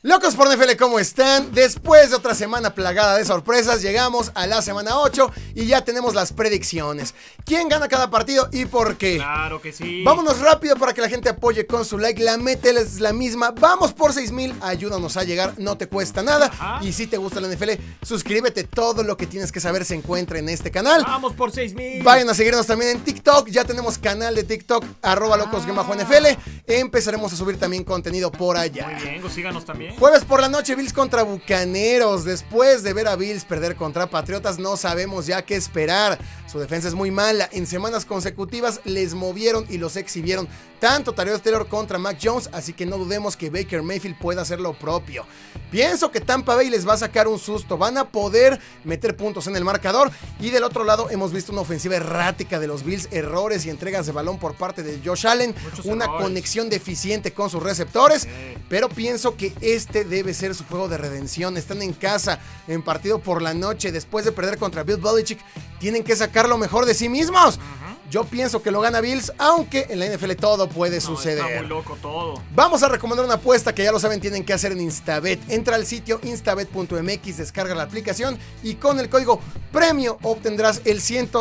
Locos por NFL, ¿cómo están? Después de otra semana plagada de sorpresas, llegamos a la semana 8 y ya tenemos las predicciones. ¿Quién gana cada partido y por qué? Claro que sí. Vámonos rápido para que la gente apoye con su like. La meta es la misma. Vamos por 6,000. Ayúdanos a llegar, no te cuesta nada. Ajá. Y si te gusta la NFL, suscríbete. Todo lo que tienes que saber se encuentra en este canal. Vamos por 6,000. Vayan a seguirnos también en TikTok. Ya tenemos canal de TikTok, @locos_NFL. Empezaremos a subir también contenido por allá. Muy bien, síganos también. Jueves por la noche, Bills contra Bucaneros. Después de ver a Bills perder contra Patriotas, no sabemos ya qué esperar. Su defensa es muy mala. En semanas consecutivas les movieron y los exhibieron. Tanto Tyrod Taylor contra Mac Jones, así que no dudemos que Baker Mayfield pueda hacer lo propio. Pienso que Tampa Bay les va a sacar un susto. Van a poder meter puntos en el marcador. Y del otro lado hemos visto una ofensiva errática de los Bills. Errores y entregas de balón por parte de Josh Allen. Una conexión deficiente con sus receptores. Pero pienso que este debe ser su juego de redención. Están en casa, en partido por la noche. Después de perder contra Bill Belichick, tienen que sacar lo mejor de sí mismos. Yo pienso que lo gana Bills, aunque en la NFL todo puede suceder. Está muy loco todo. Vamos a recomendar una apuesta que ya lo saben, tienen que hacer en Instabet. Entra al sitio instabet.mx, descarga la aplicación y con el código PREMIO obtendrás el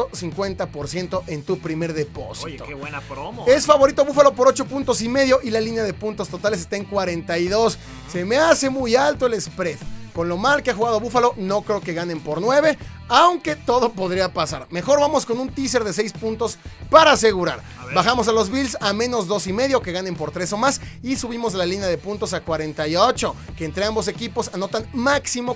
150% en tu primer depósito. Oye, qué buena promo. Es favorito Buffalo por 8,5 puntos y la línea de puntos totales está en 42. Se me hace muy alto el spread. Con lo mal que ha jugado Buffalo, no creo que ganen por 9, aunque todo podría pasar. Mejor vamos con un teaser de 6 puntos para asegurar. Bajamos a los Bills a menos 2,5, que ganen por 3 o más, y subimos la línea de puntos a 48, que entre ambos equipos anotan máximo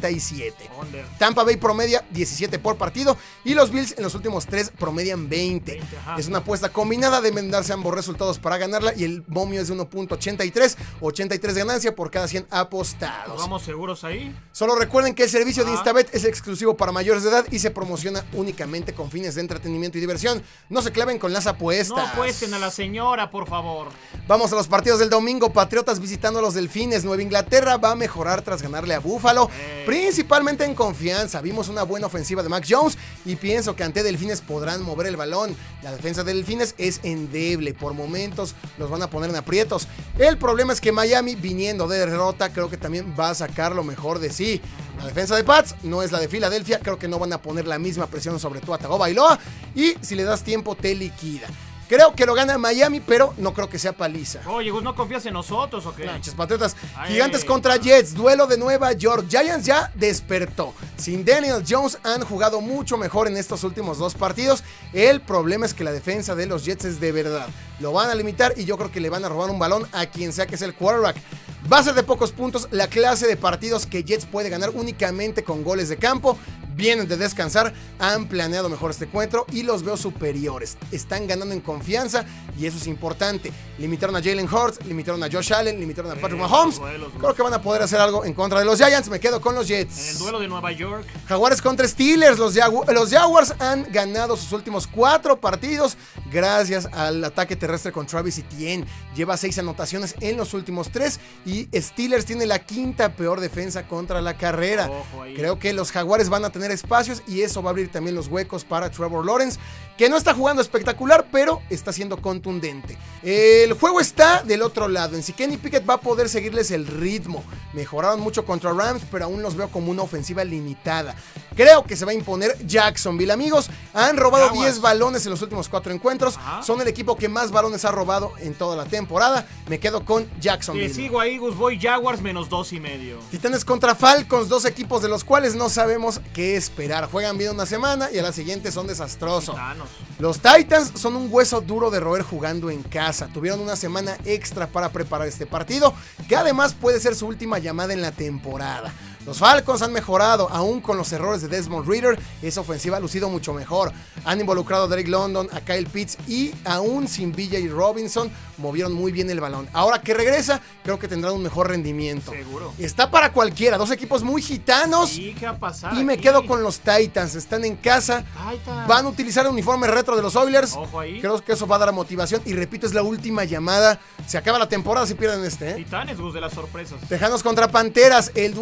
47. Tampa Bay promedia 17 por partido, y los Bills en los últimos 3 promedian 20. Es una apuesta combinada, deben darse ambos resultados para ganarla, y el momio es de 1.83, 83 ganancia por cada 100 apostados. ¿Vamos seguros ahí? Solo recuerden que el servicio de Instabet es exclusivo para mayores de edad y se promociona únicamente con fines de entretenimiento y diversión. No se claven con las apuestas. No apuesten a la señora, por favor. Vamos a los partidos del domingo. Patriotas visitando a los Delfines. Nueva Inglaterra va a mejorar tras ganarle a Buffalo, principalmente en confianza. Vimos una buena ofensiva de Mac Jones y pienso que ante Delfines podrán mover el balón. La defensa de Delfines es endeble. Por momentos los van a poner en aprietos. El problema es que Miami, viniendo de derrota, creo que también va a sacar lo mejor de sí. La defensa de Pats no es la de Filadelfia. Creo que no van a poner la misma presión sobre Tua Tagovailoa, y si le das tiempo te liquida. Creo que lo gana Miami, pero no creo que sea paliza. Oye, Gus, ¿no confías en nosotros o qué? Manches, Patriotas. Gigantes contra Jets, duelo de Nueva York. Giants ya despertó. Sin Daniel Jones han jugado mucho mejor en estos últimos 2 partidos. El problema es que la defensa de los Jets es de verdad. Lo van a limitar y yo creo que le van a robar un balón a quien sea que es el quarterback. Va a ser de pocos puntos la clase de partidos que Jets puede ganar únicamente con goles de campo. Vienen de descansar, han planeado mejor este encuentro y los veo superiores. Están ganando en confianza y eso es importante. Limitaron a Jalen Hurts, limitaron a Josh Allen, limitaron a Patrick Mahomes. Creo que van a poder hacer algo en contra de los Giants. Me quedo con los Jets. En el duelo de Nueva York. Jaguares contra Steelers. Los Jaguars han ganado sus últimos 4 partidos gracias al ataque terrestre con Travis Etienne. Lleva 6 anotaciones en los últimos 3 y Steelers tiene la 5ª peor defensa contra la carrera. Creo que los Jaguares van a tener espacios y eso va a abrir también los huecos para Trevor Lawrence, que no está jugando espectacular, pero está siendo contundente. El juego está del otro lado, en si Kenny Pickett va a poder seguirles el ritmo. Mejoraron mucho contra Rams, pero aún los veo como una ofensiva limitada. Creo que se va a imponer Jacksonville. Amigos, han robado 10 balones en los últimos 4 encuentros. Son el equipo que más balones ha robado en toda la temporada. Me quedo con Jacksonville. Te sigo ahí, Gus. Voy Jaguars menos 2,5. Titanes contra Falcons, 2 equipos de los cuales no sabemos qué esperar. Juegan bien una semana y a la siguiente son desastrosos. Los Titans son un hueso duro de roer jugando en casa. Tuvieron una semana extra para preparar este partido, que además puede ser su última llamada en la temporada. Los Falcons han mejorado, aún con los errores de Desmond Ridder. Esa ofensiva ha lucido mucho mejor. Han involucrado a Drake London, a Kyle Pitts y aún sin BJ Robinson movieron muy bien el balón. Ahora que regresa, creo que tendrán un mejor rendimiento. Seguro. Está para cualquiera, 2 equipos muy gitanos. Sí, ¿qué va a pasar y me quedo con los Titans. Están en casa. Van a utilizar el uniforme retro de los Oilers. Ojo ahí. Creo que eso va a dar motivación. Y repito, es la última llamada. Se acaba la temporada si pierden este. Titanes, Gus, de las sorpresas. Tejanos contra Panteras. El duelo del pick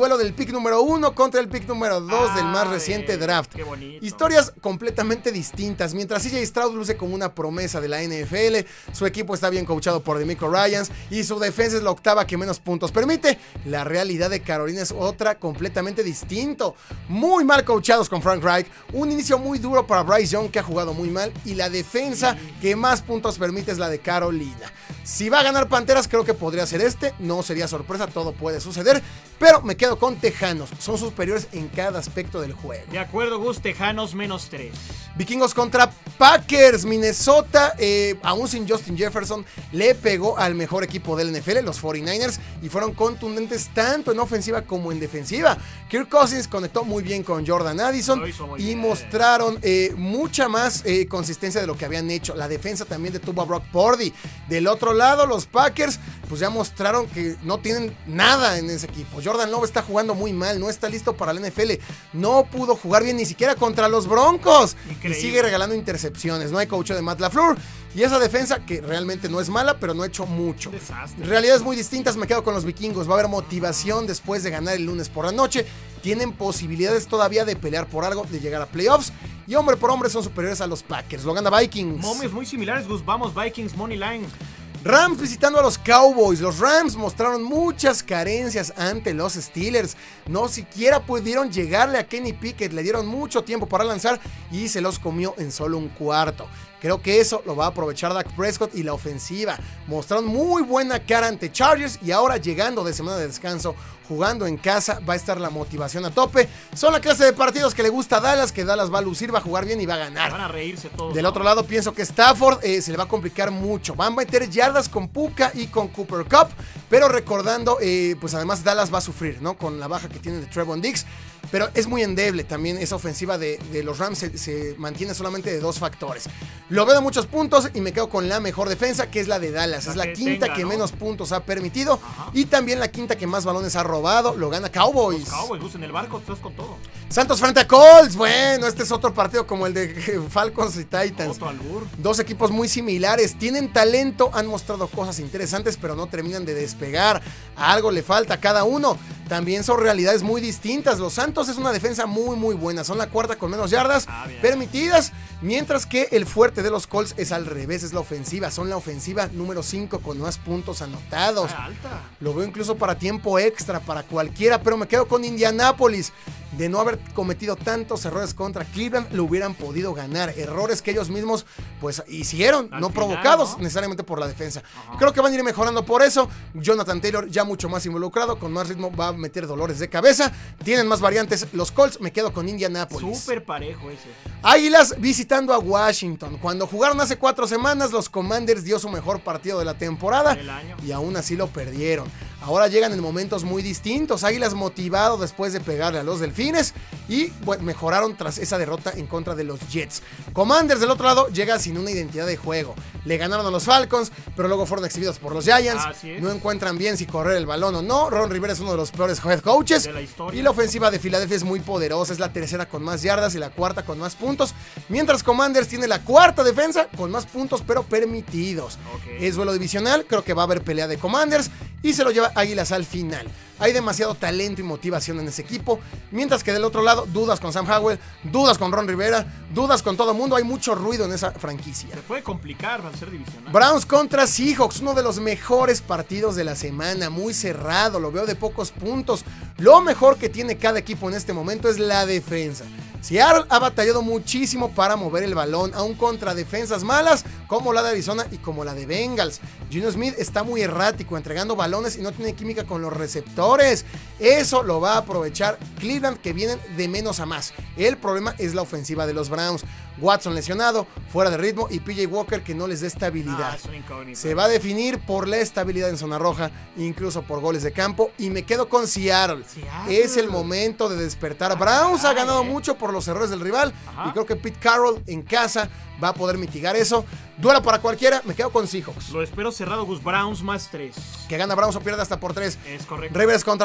pick número 1 contra el pick número 2 del más reciente draft. Qué bonito. Historias completamente distintas. Mientras CJ Stroud luce como una promesa de la NFL, su equipo está bien coachado por DeMeco Ryans y su defensa es la octava que menos puntos permite. La realidad de Carolina es otra completamente distinto. Muy mal coachados con Frank Reich, un inicio muy duro para Bryce Young que ha jugado muy mal y la defensa que más puntos permite es la de Carolina. Si va a ganar Panteras creo que podría ser no sería sorpresa, todo puede suceder, pero me quedo con Tejanos, son superiores en cada aspecto del juego. De acuerdo, Gus, Tejanos -3. Vikingos contra Packers. Minnesota, aún sin Justin Jefferson, le pegó al mejor equipo del NFL, los 49ers, y fueron contundentes tanto en ofensiva como en defensiva. Kirk Cousins conectó muy bien con Jordan Addison y mostraron mucha más consistencia de lo que habían hecho. La defensa también detuvo a Brock Purdy. Del otro lado, los Packers pues ya mostraron que no tienen nada en ese equipo. Jordan Love está jugando muy mal, no está listo para la NFL, no pudo jugar bien ni siquiera contra los Broncos. Increíble. Y sigue regalando intercepciones. No hay coach de Matt LaFleur. Y esa defensa, que realmente no es mala, pero no ha hecho mucho. Desastre. Realidades muy distintas, me quedo con los Vikingos. Va a haber motivación después de ganar el lunes por la noche. Tienen posibilidades todavía de pelear por algo, de llegar a playoffs. Y hombre por hombre son superiores a los Packers. Lo gana Vikings. Momios muy similares, Gus. Vamos, Vikings, money line. Rams visitando a los Cowboys. Los Rams mostraron muchas carencias ante los Steelers. No siquiera pudieron llegarle a Kenny Pickett. Le dieron mucho tiempo para lanzar y se los comió en solo un cuarto. Creo que eso lo va a aprovechar Dak Prescott y la ofensiva. Mostraron muy buena cara ante Chargers y ahora llegando de semana de descanso, jugando en casa, va a estar la motivación a tope. Son la clase de partidos que le gusta a Dallas, que Dallas va a lucir, va a jugar bien y va a ganar. Van a reírse todos. Del otro lado pienso que Stafford se le va a complicar mucho. Van a meter yardas con Puka y con Cooper Kupp, pero recordando, pues además Dallas va a sufrir, ¿no? Con la baja que tiene de Trevon Diggs. Pero es muy endeble también esa ofensiva de los Rams, se mantiene solamente de 2 factores. Lo veo de muchos puntos y me quedo con la mejor defensa, que es la de Dallas. Es la quinta que menos puntos ha permitido. Ajá. Y también la quinta que más balones ha robado. Lo gana Cowboys. Los Cowboys, Gus, en el barco, estás con todo. Santos frente a Colts. Bueno, este es otro partido como el de Falcons y Titans. Otro albur. Dos equipos muy similares. Tienen talento, han mostrado cosas interesantes, pero no terminan de despegar. A algo le falta a cada uno. También son realidades muy distintas. Los Santos es una defensa muy buena. Son la cuarta con menos yardas permitidas. Mientras que el fuerte de los Colts es al revés, es la ofensiva. Son la ofensiva número 5 con más puntos anotados. Alta. Lo veo incluso para tiempo extra, para cualquiera, pero me quedo con Indianápolis. De no haber cometido tantos errores contra Cleveland, lo hubieran podido ganar. Errores que ellos mismos pues hicieron, Al no final, provocados ¿no? necesariamente por la defensa. Ajá. Creo que van a ir mejorando por eso. Jonathan Taylor ya mucho más involucrado, con más ritmo, va a meter dolores de cabeza. Tienen más variantes los Colts, me quedo con Indianápolis. Súper parejo ese. Águilas visitando a Washington. Cuando jugaron hace 4 semanas, los Commanders dio su mejor partido de la temporada Del año. y aún así lo perdieron. Ahora llegan en momentos muy distintos. Águilas motivado después de pegarle a los Delfines y bueno, mejoraron tras esa derrota en contra de los Jets. Commanders del otro lado llega sin una identidad de juego. Le ganaron a los Falcons, pero luego fueron exhibidos por los Giants. Así es. No encuentran bien si correr el balón o no. Ron Rivera es uno de los peores head coaches. De la historia. Y la ofensiva de Filadelfia es muy poderosa. Es la tercera con más yardas y la cuarta con más puntos. Mientras Commanders tiene la cuarta defensa con más puntos, pero permitidos. Ok. Es duelo divisional. Creo que va a haber pelea de Commanders y se lo lleva Águilas al final. Hay demasiado talento y motivación en ese equipo. Mientras que del otro lado, dudas con Sam Howell, dudas con Ron Rivera, dudas con todo el mundo. Hay mucho ruido en esa franquicia. Se puede complicar, va a ser divisional. Browns contra Seahawks, uno de los mejores partidos de la semana, muy cerrado, lo veo de pocos puntos. Lo mejor que tiene cada equipo en este momento es la defensa. Seattle ha batallado muchísimo para mover el balón, aún contra defensas malas como la de Arizona y como la de Bengals. Geno Smith está muy errático, entregando balones y no tiene química con los receptores. Eso lo va a aprovechar Cleveland, que vienen de menos a más. El problema es la ofensiva de los Browns. Watson lesionado, fuera de ritmo, y PJ Walker que no les dé estabilidad. Es una incógnita. Se va a definir por la estabilidad en zona roja, incluso por goles de campo, y me quedo con Seattle. Es el momento de despertar. Browns ha ganado mucho por los errores del rival. Ajá. Y creo que Pete Carroll en casa va a poder mitigar eso. Duelo para cualquiera, me quedo con Seahawks. Lo espero cerrado, Gus. Browns +3. Que gana Browns o pierde hasta por 3. Es correcto. Rivers contra Cardenales.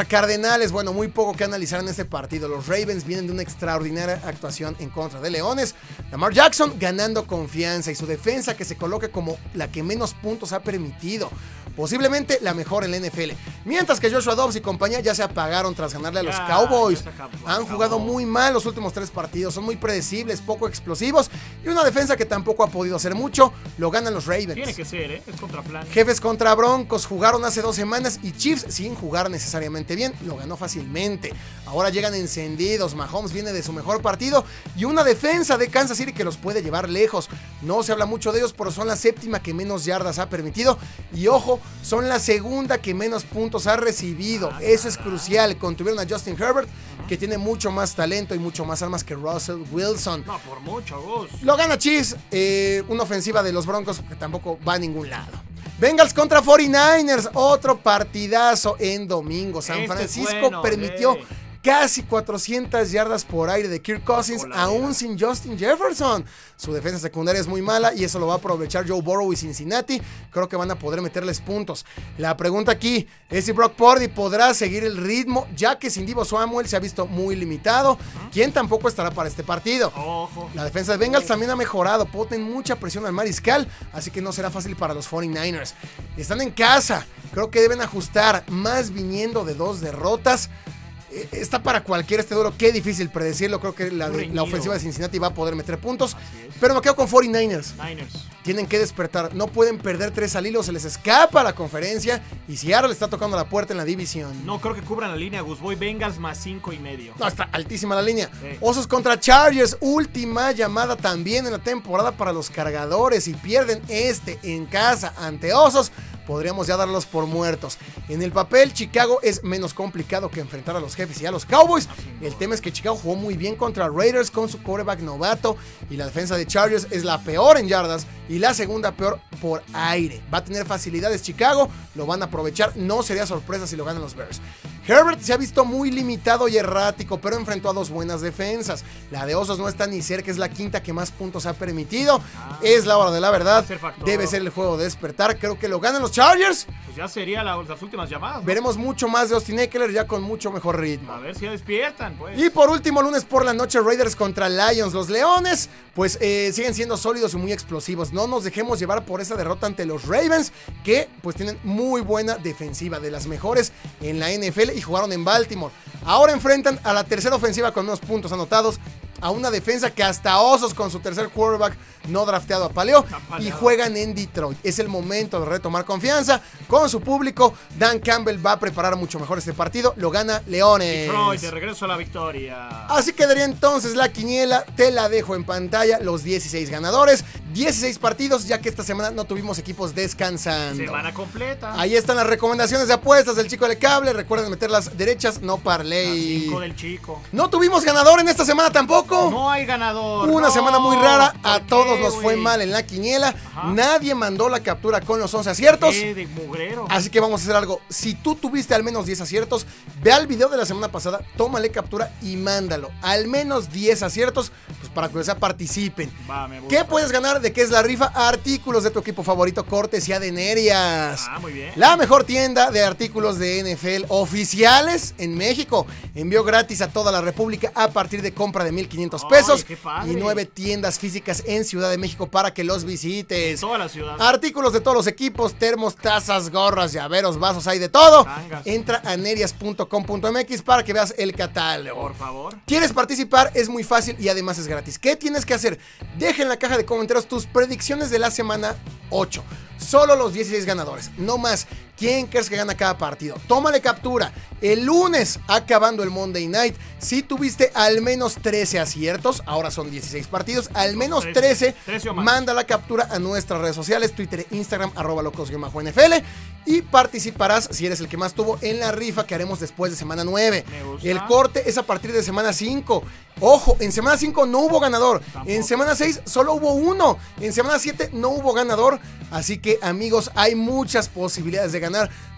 nacionales, bueno, muy poco que analizar en este partido. Los Ravens vienen de una extraordinaria actuación en contra de Leones. Lamar Jackson ganando confianza y su defensa que se coloca como la que menos puntos ha permitido. Posiblemente la mejor en la NFL. Mientras que Joshua Dobbs y compañía ya se apagaron tras ganarle a los Cowboys. Han jugado muy mal los últimos 3 partidos. Son muy predecibles, poco explosivos. Y una defensa que tampoco ha podido hacer mucho. Lo ganan los Ravens. Tiene que ser, es contra Flan. Jefes contra Broncos jugaron hace 2 semanas. Y Chiefs, sin jugar necesariamente bien, lo ganó fácilmente. Ahora llegan encendidos. Mahomes viene de su mejor partido. Y una defensa de Kansas City que los puede llevar lejos. No se habla mucho de ellos, pero son la 7ª que menos yardas ha permitido. Y ojo, son la 2ª que menos puntos ha recibido. Eso es crucial. Contuvieron a Justin Herbert, que tiene mucho más talento y mucho más armas que Russell Wilson. No, por mucho, Gus. Lo gana Chiefs. Una ofensiva de los Broncos que tampoco va a ningún lado. Bengals contra 49ers. Otro partidazo en domingo. San Francisco permitió casi 400 yardas por aire de Kirk Cousins, aún sin Justin Jefferson. Su defensa secundaria es muy mala y eso lo va a aprovechar Joe Burrow y Cincinnati. Creo que van a poder meterles puntos. La pregunta aquí es si Brock Purdy podrá seguir el ritmo, ya que sin Deebo Samuel se ha visto muy limitado, quien tampoco estará para este partido. La defensa de Bengals también ha mejorado, ponen mucha presión al mariscal, así que no será fácil para los 49ers. Están en casa, creo que deben ajustar, más viniendo de 2 derrotas. Está para cualquiera este duelo, qué difícil predecirlo. Creo que la ofensiva de Cincinnati va a poder meter puntos, pero me quedo con 49ers. Tienen que despertar, no pueden perder 3 al hilo, se les escapa la conferencia y Seattle le está tocando la puerta en la división. No creo que cubran la línea, Gus. Voy Bengals más 5.5. No, está altísima la línea. Osos contra Chargers, última llamada también en la temporada para los cargadores. Si pierden en casa ante Osos, podríamos ya darlos por muertos. En el papel, Chicago es menos complicado que enfrentar a los Jefes y a los Cowboys. El tema es que Chicago jugó muy bien contra Raiders con su quarterback novato y la defensa de Chargers es la peor en yardas y la 2ª peor por aire. Va a tener facilidades Chicago, lo van a aprovechar, no sería sorpresa si lo ganan los Bears. Herbert se ha visto muy limitado y errático, pero enfrentó a 2 buenas defensas. La de Osos no está ni cerca, es la 5ª que más puntos ha permitido. Es la hora de la verdad, debe ser el juego de despertar. Creo que lo ganan los Chargers. Pues ya sería las últimas llamadas, ¿no? Veremos mucho más de Austin Ekeler ya con mucho mejor ritmo. A ver si ya despiertan, pues. Y por último, lunes por la noche, Raiders contra Lions. Los Leones, pues siguen siendo sólidos y muy explosivos. No nos dejemos llevar por esa derrota ante los Ravens, que pues tienen muy buena defensiva, de las mejores en la NFL y jugaron en Baltimore. Ahora enfrentan a la 3ª ofensiva con menos puntos anotados, a una defensa que hasta Osos con su tercer quarterback no drafteado apaleó y juegan en Detroit. Es el momento de retomar confianza con su público. Dan Campbell va a preparar mucho mejor este partido. Lo gana Leones. Detroit, de regreso a la victoria. Así quedaría entonces la quiniela. Te la dejo en pantalla. Los 16 ganadores. 16 partidos, ya que esta semana no tuvimos equipos descansando. Semana completa. Ahí están las recomendaciones de apuestas del Chico del Cable. Recuerden meter las derechas, no parlay. 5 del Chico. No tuvimos ganador en esta semana tampoco. No hay ganador. Una semana muy rara. A todos nos fue mal en la quiniela. Nadie mandó la captura con los 11 aciertos. De mugrero. Así que vamos a hacer algo. Si tú tuviste al menos 10 aciertos, ve al video de la semana pasada, tómale captura y mándalo. Al menos 10 aciertos, pues para que participen. ¿Qué puedes ganar? ¿De qué es la rifa? Artículos de tu equipo favorito, cortesía de Nerias. Muy bien. La mejor tienda de artículos de NFL oficiales en México. Envío gratis a toda la República a partir de compra de 1,500 pesos. Qué padre. Y 9 tiendas físicas en Ciudad de México para que los visites. Toda la ciudad. Artículos de todos los equipos, termos, tazas, gorras, llaveros, vasos, hay de todo. Tangas. Entra a nerias.com.mx para que veas el catálogo. Por favor. ¿Quieres participar? Es muy fácil y además es gratis. ¿Qué tienes que hacer? Deja en la caja de comentarios tus predicciones de la semana 8. Solo los 16 ganadores, no más. ¿Quién crees que gana cada partido? Tómale captura. El lunes, acabando el Monday Night, si tuviste al menos 13 aciertos, ahora son 16 partidos, al menos 13 manda la captura a nuestras redes sociales, Twitter e Instagram, @locos_NFL, y participarás, si eres el que más tuvo, en la rifa que haremos después de semana 9. El corte es a partir de semana 5. Ojo, en semana 5 no hubo ganador. Tampoco. En semana 6 solo hubo uno. En semana 7 no hubo ganador. Así que, amigos, hay muchas posibilidades de ganar.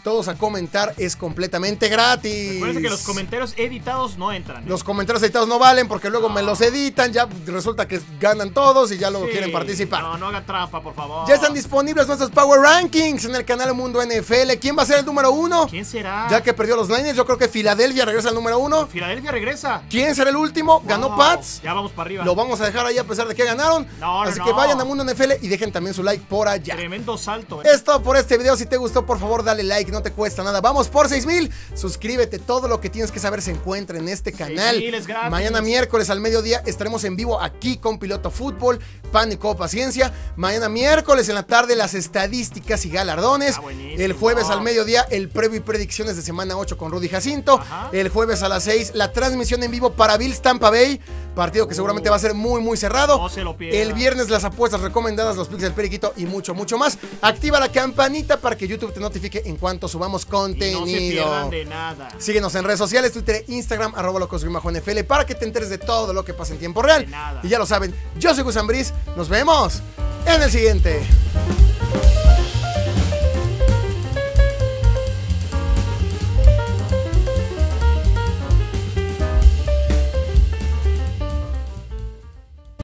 todos a comentar, es completamente gratis. Recuerden que los comentarios editados no entran. Los comentarios editados no valen porque luego me los editan, ya resulta que ganan todos y ya luego quieren participar. No hagan trampa, por favor. Ya están disponibles nuestros Power Rankings en el canal Mundo NFL. ¿Quién va a ser el número 1? ¿Quién será? Ya que perdió los Niners, yo creo que Filadelfia regresa al número 1. Filadelfia regresa. ¿Quién será el último? Ganó Pats. Ya vamos para arriba. Lo vamos a dejar ahí a pesar de que ganaron. Así que vayan a Mundo NFL y dejen también su like por allá. Tremendo salto. Es todo por este video. Si te gustó, por favor, dale like, no te cuesta nada. Vamos por 6,000. Suscríbete. Todo lo que tienes que saber se encuentra en este canal. 6,000 es gratis. Mañana miércoles al mediodía estaremos en vivo aquí con Piloto Fútbol, Pánico o Paciencia. Mañana miércoles en la tarde las estadísticas y galardones. El jueves al mediodía el previo y predicciones de semana 8 con Rudy Jacinto. El jueves a las 6 la transmisión en vivo para Bills Tampa Bay. Partido que seguramente va a ser muy cerrado. No se lo pierdan. El viernes las apuestas recomendadas, los picks del periquito y mucho más. Activa la campanita para que YouTube te notifique en cuanto subamos contenido. Y no se pierdan de nada. Síguenos en redes sociales, Twitter, Instagram, @locos_NFL para que te enteres de todo lo que pasa en tiempo real. Y ya lo saben, yo soy Gus Ambriz. Nos vemos en el siguiente.